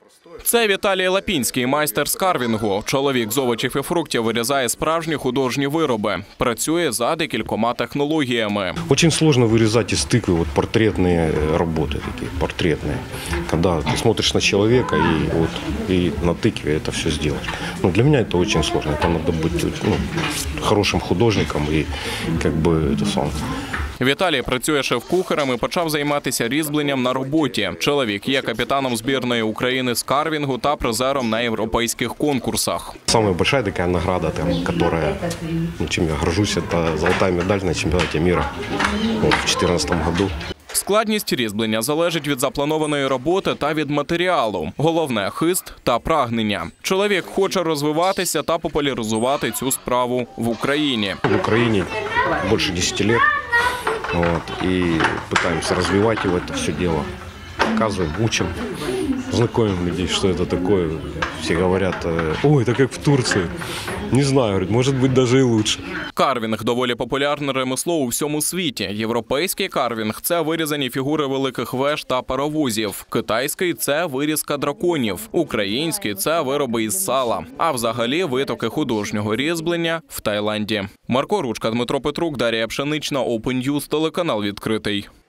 Це Віталій Лапінський, майстер з карвінгу. Чоловік з овочів і фруктів вирізає справжні художні вироби. Працює за декількома технологіями. Очень сложно вырезать из тыквы вот портретные работы, такие портретные. Когда ты смотришь на человека и на тыкве это все сделать. Ну, для меня это очень сложно. Это надо быть хорошим художником и как бы это сам. Віталій працює шеф-кухарем і почав займатися різьбленням на роботі. Чоловік є капітаном збірної України з карвінгу та призером на європейських конкурсах. Самая большая такая награда, которая, чем я горжусь, это золотая медаль на чемпионате мира в 2014 году. Складність різьблення залежить від запланованої роботи та від матеріалу. Головне – хист та прагнення. Чоловік хоче розвиватися та популяризувати цю справу в Україні. В Украине больше 10 лет. И пытаемся развивать его, это все дело. Показываем, учим, знакомим людей, что это такое. Все говорят: ой, это как в Турции. Не знаю, говорят, может быть, даже и лучше. Карвінг – доволі популярне ремесло у всьому світі. Європейський карвінг – це вирізані фігури великих веж та паровозів. Китайський – це вирізка драконів. Український – це вироби із сала. А взагалі витоки художнього різьблення в Таїланді. Марко Ручка, Дмитро Петрук, Дар'я Пшенична, Open News, телеканал «Відкритий».